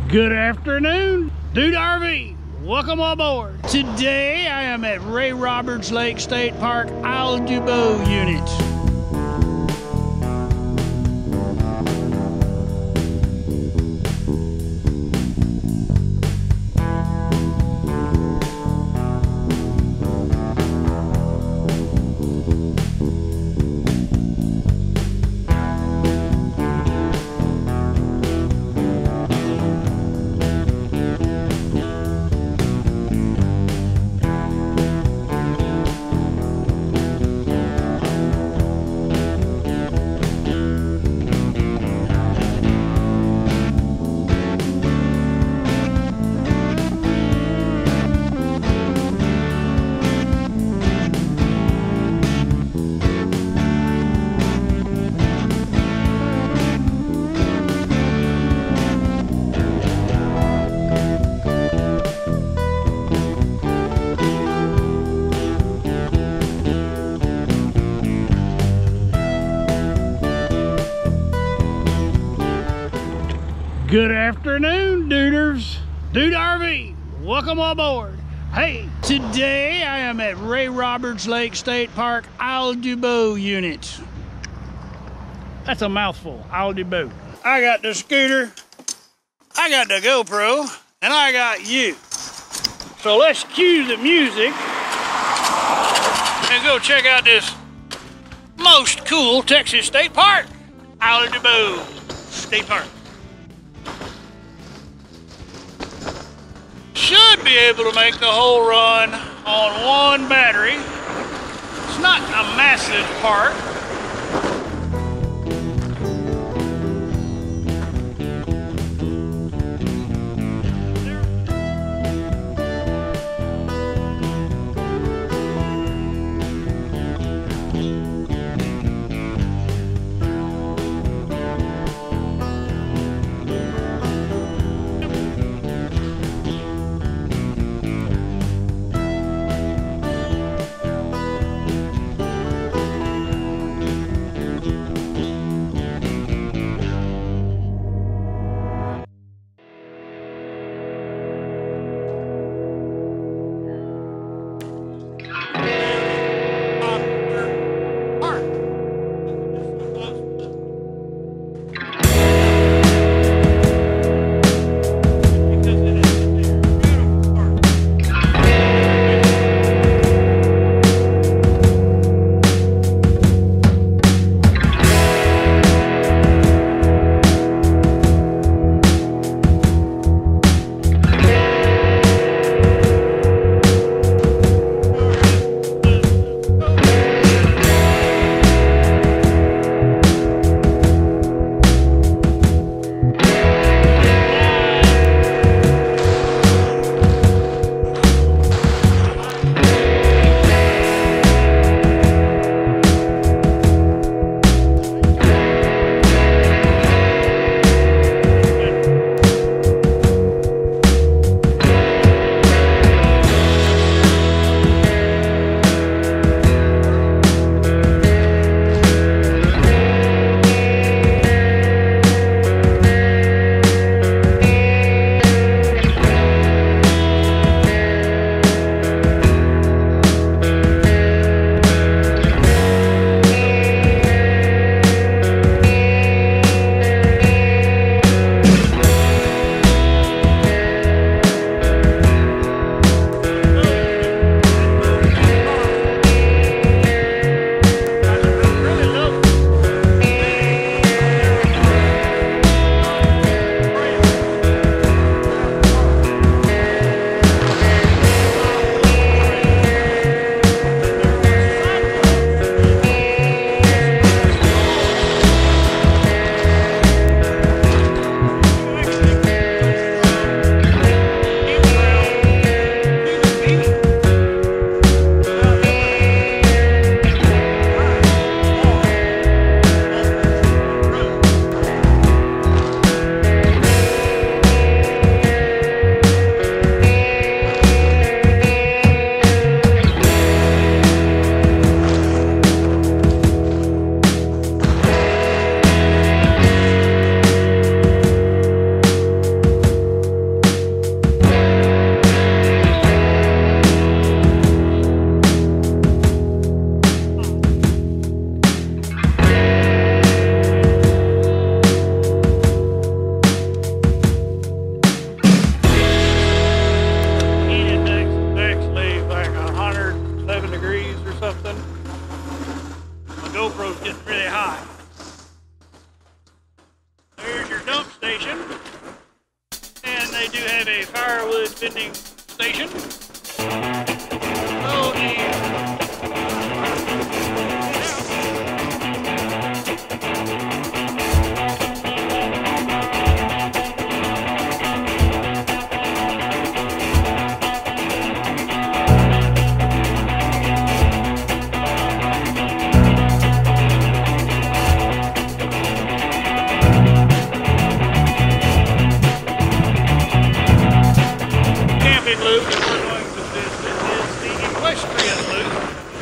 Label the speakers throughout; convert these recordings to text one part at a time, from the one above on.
Speaker 1: Good afternoon, Dude RV. Welcome aboard. Today I am at Ray Roberts Lake State Park, Isle du Beau unit. Good afternoon, Duders. Dude RV, welcome aboard. Hey, today I am at Ray Roberts Lake State Park, Isle du Beau unit. That's a mouthful, Isle du Beau. I got the scooter, I got the GoPro, and I got you. So let's cue the music and go check out this most cool Texas state park, Isle du Beau State Park. Should be able to make the whole run on one battery. It's not a massive park. they do have a firewood vending station. Oh dear. Loop that we're going to visit is the equestrian loop,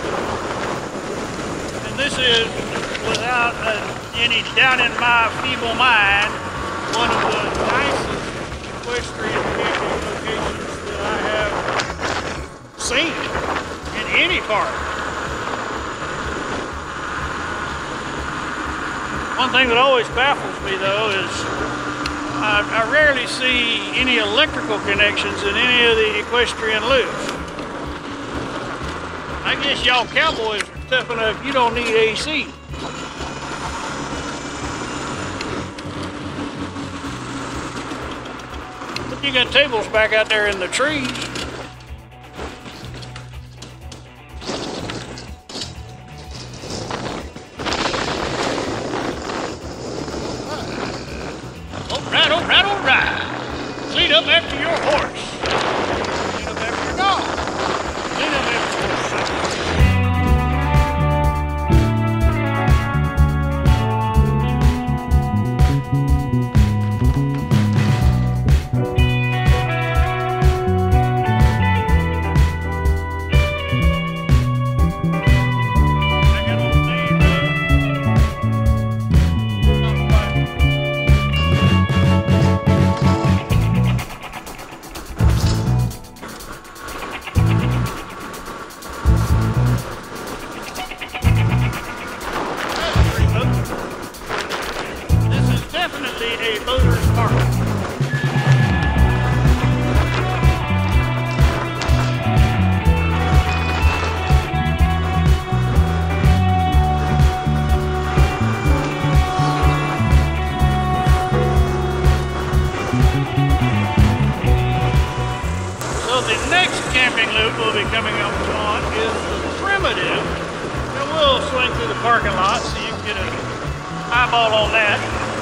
Speaker 1: and this is, without any doubt in my feeble mind, one of the nicest equestrian camping locations that I have seen in any park. One thing that always baffles me though is I rarely see any electrical connections in any of the equestrian loops. I guess y'all cowboys are tough enough, you don't need AC. But you got tables back out there in the trees. All right. Clean up after your horse. Clean up after your dog. Clean up after your a boater's park. So the next camping loop we'll be coming up on is the primitive. And we'll swing through the parking lot so you can get an eyeball on that.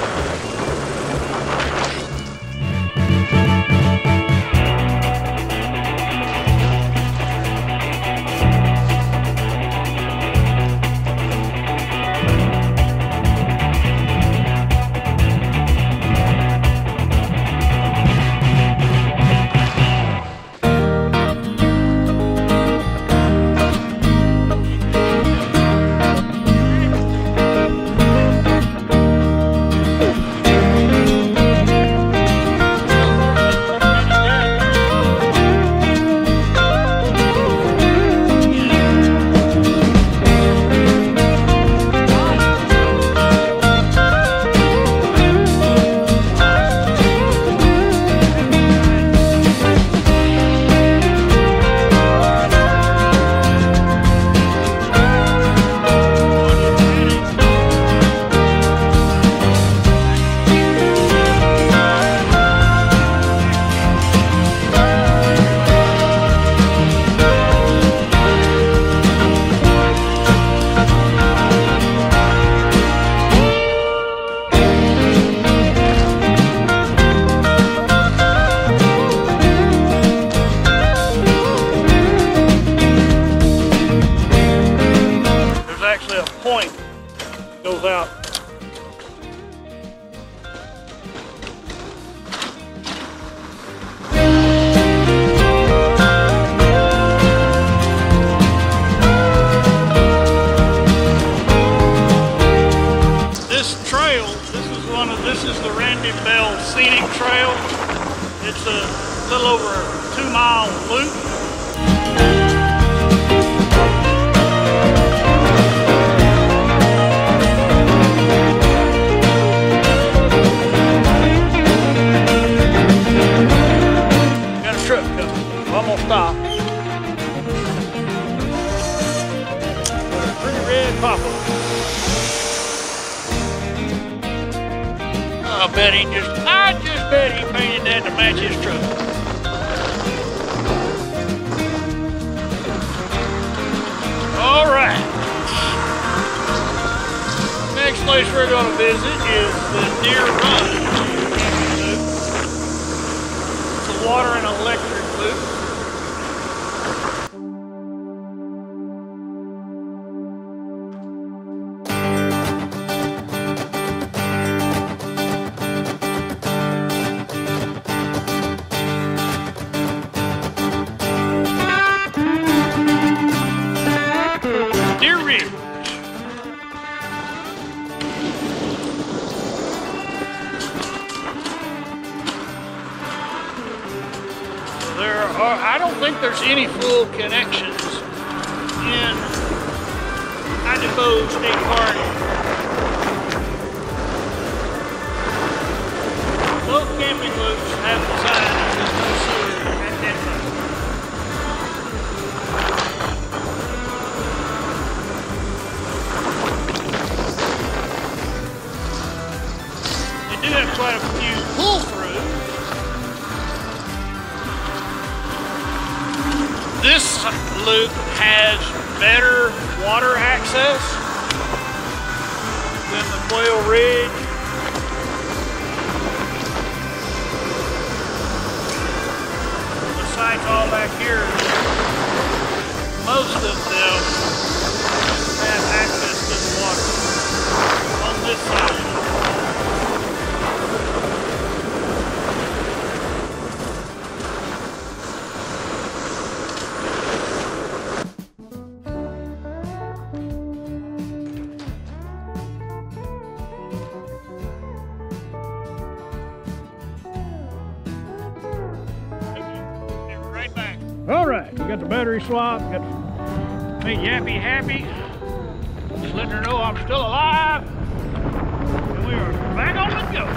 Speaker 1: Point goes out. This is the Randy Bell Scenic Trail. It's a little over a 2-mile loop. Stop. Pretty red poplar. I just bet he painted that to match his truck. visit is the Deer Run loop. It's a water and electric loop. I don't think there's any full connections in Beau State Park. Both camping loops have the sign that there's no sewer at that time. They do have quite a few pull-throughs. This loop has better water access than the Quail Ridge. The sites all back here, most of them have access to the water on this side. All right, we got the battery swap, got me yappy happy, just letting her know I'm still alive, and we are back on the go.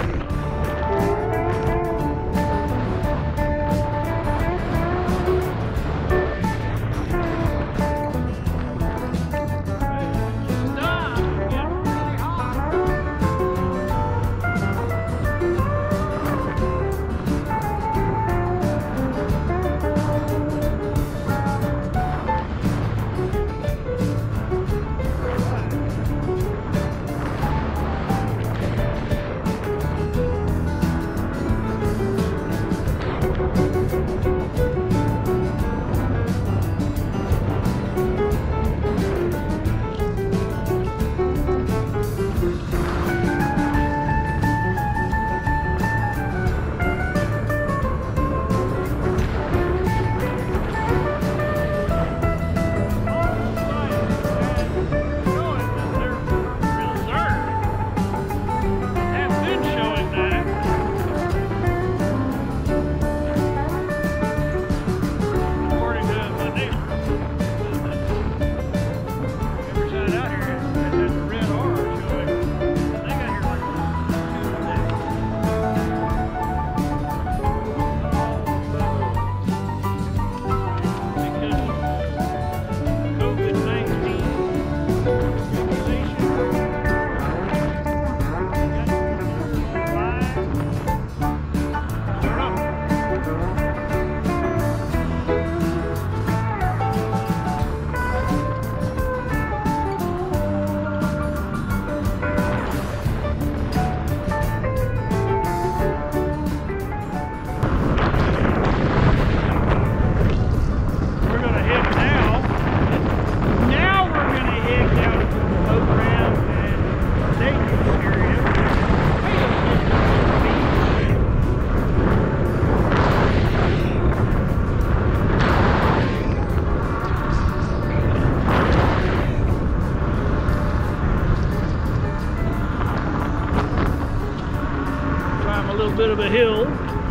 Speaker 1: Bit of a hill.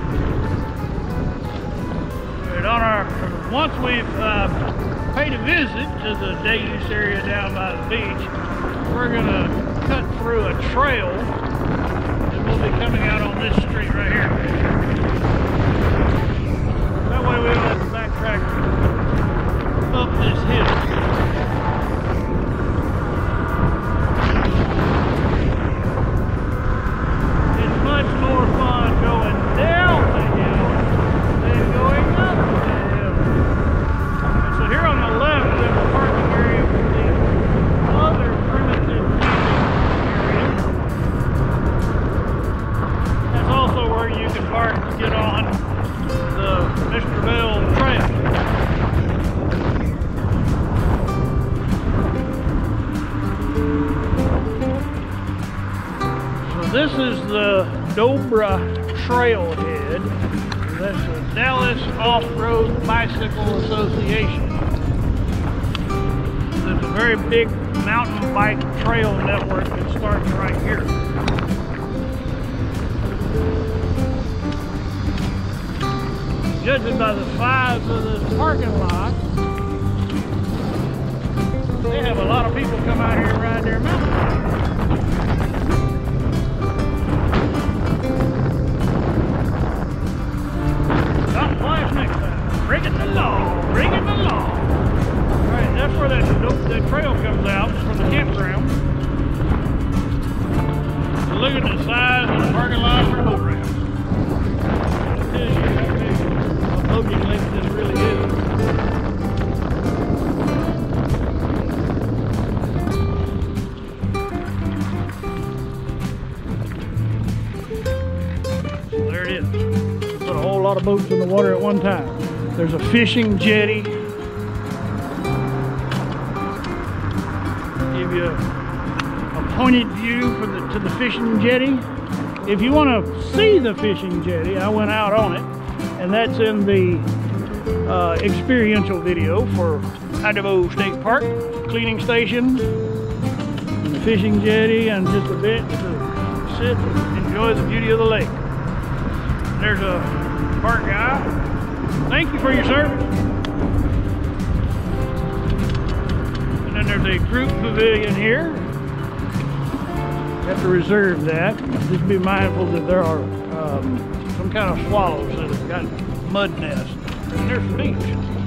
Speaker 1: And on our, once we've paid a visit to the day use area down by the beach, we're gonna cut through a trail and we'll be coming out on this street right here. That way we don't have to backtrack up this hill. on the Mr. Bell trail. So this is the Dobra Trailhead. That's the Dallas Off-Road Bicycle Association. There's a very big mountain bike trail network that starts right here. Judging by the size of this parking lot, they have a lot of people come out here and ride their mountain bikes. Not twice next time. Bring it along, bring it along. All right, that's where that trail comes out from the campground. So look at the size of the parking lot for a boat ramp. That tells you how big a boating lake this really is. So there it is. We put a whole lot of boats in the water at one time. There's a fishing jetty. Give you a pointed view to the fishing jetty. If you want to see the fishing jetty, I went out on it, and that's in the experiential video for Beau State Park, cleaning station, and the fishing jetty, and just a bit to sit and enjoy the beauty of the lake. There's a park guy. Thank you for your service. And then there's a group pavilion here. You have to reserve that. Just be mindful that there are some kind of swallows that have got mud nests. And there's the beach.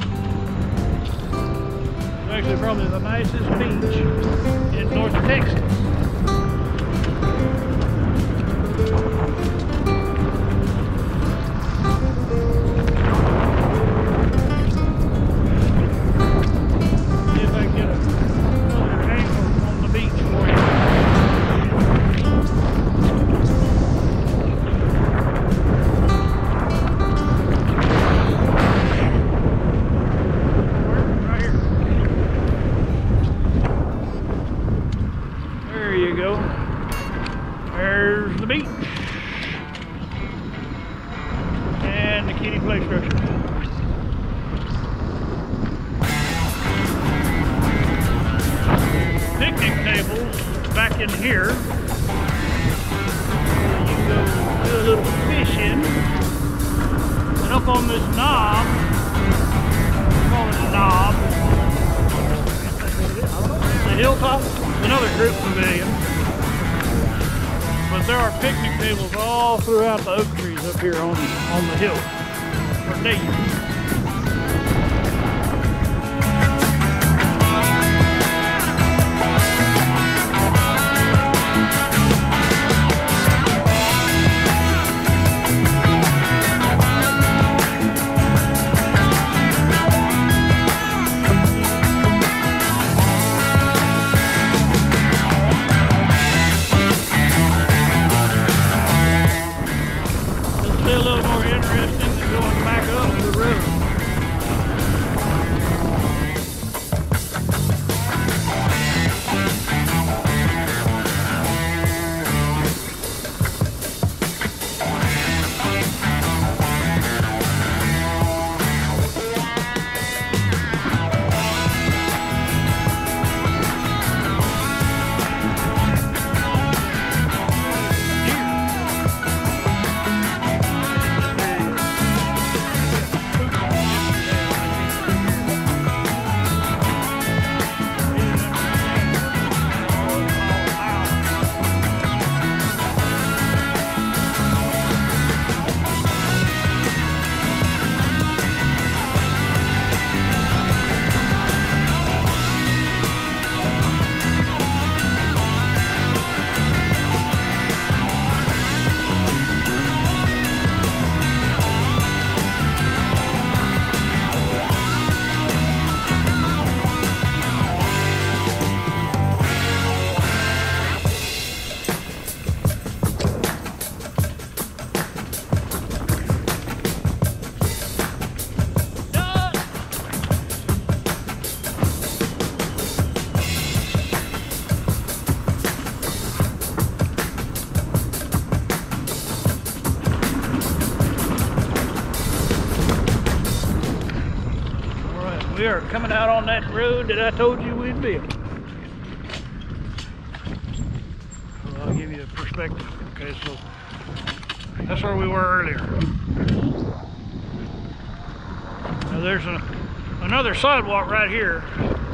Speaker 1: It's actually probably the nicest beach in North Texas. There's the beach and the kiddie play structure. Picnic tables back in here. You can go do a little fishing. And up on this knob, call it a knob, the hilltop, another group pavilion. But there are picnic tables all throughout the oak trees up here on the hill for days. We are coming out on that road that I told you we'd be. So I'll give you a perspective. Okay, so that's where we were earlier. Now there's another sidewalk right here.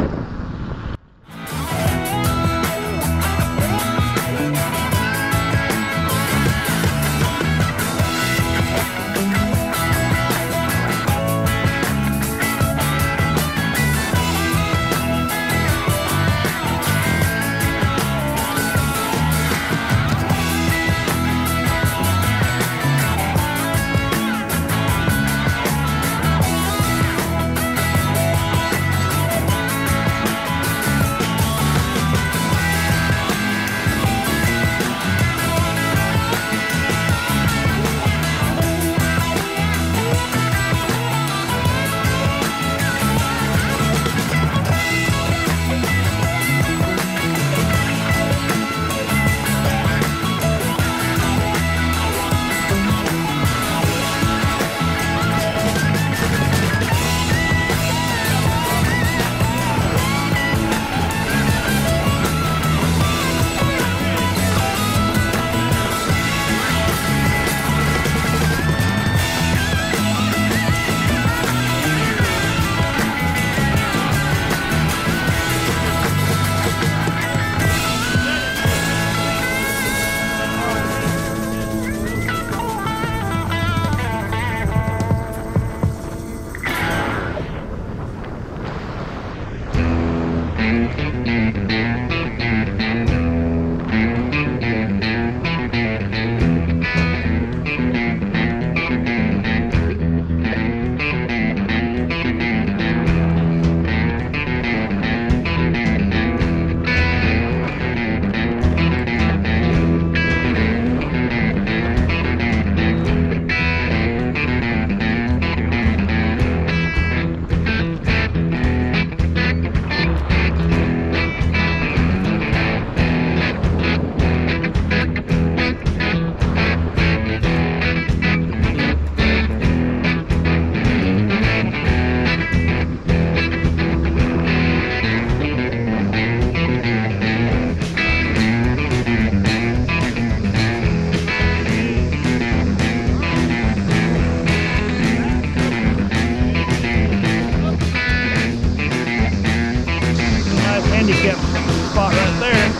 Speaker 1: Handicap spot right there.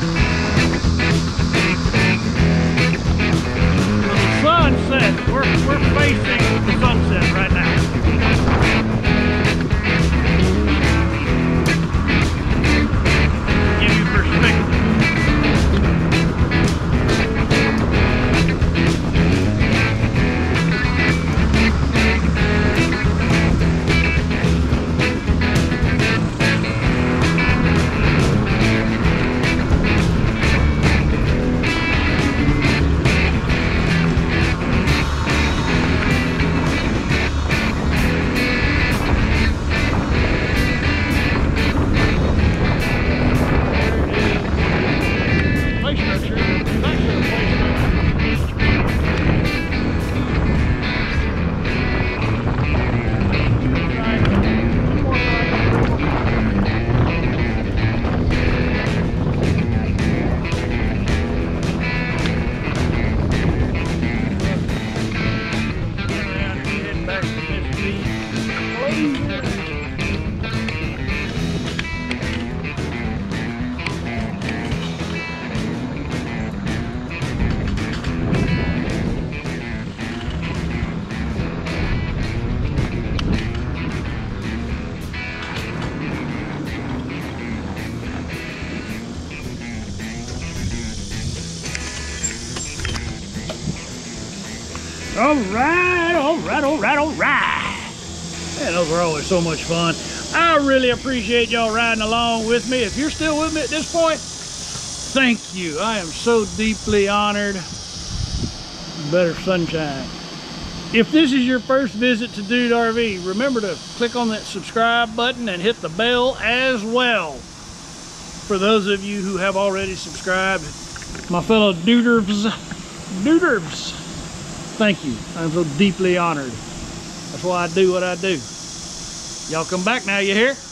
Speaker 1: The sunset. We're facing the sunset right now. Give you perspective. All right. Man, those are always so much fun. I really appreciate y'all riding along with me. If you're still with me at this point, thank you. I am so deeply honored. Better sunshine. If this is your first visit to Dude RV, remember to click on that subscribe button and hit the bell as well. For those of you who have already subscribed, my fellow Duders, thank you. I'm so deeply honored. That's why I do what I do. Y'all come back now, you hear?